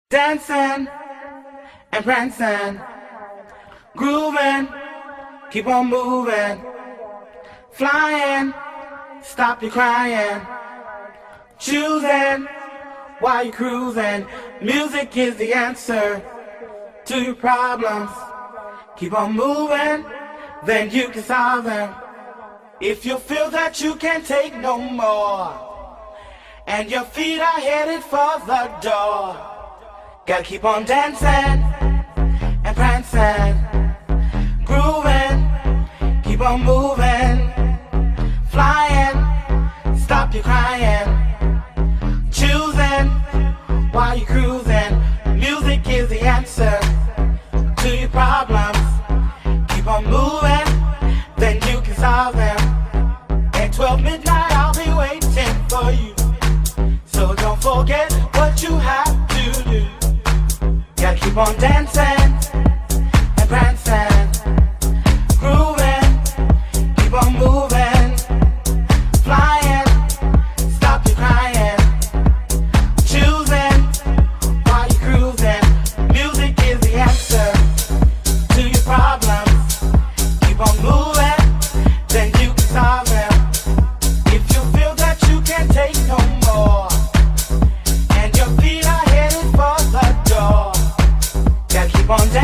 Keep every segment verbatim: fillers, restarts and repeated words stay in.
Dancing and prancing, grooving, keep on moving, flying, stop your crying, choosing while you're cruising. Music is the answer to your problems. Keep on moving, then you can solve them. If you feel that you can't take no more, and your feet are headed for the door, gotta keep on dancing and prancing, grooving, keep on moving, flying, stop your crying, choosing while you're cruising. Music is the answer to your problems. Keep on moving, then you can solve them. At twelve midnight I'll be waiting for you, so don't forget what you have to do. Gotta keep on dancing and prancing, grooving, keep on moving, flying, stop your crying, choosing while you're cruising. Music is the answer to your problems. Keep on moving, then you can solve them. If you feel that you can't take no more, and your feet are headed for the door, gotta keep on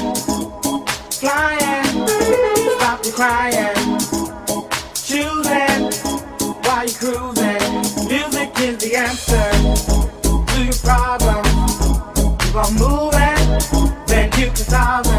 flying, stop the crying, choosing while you're cruising. Music is the answer to your problems. Keep on moving, then you can solve them.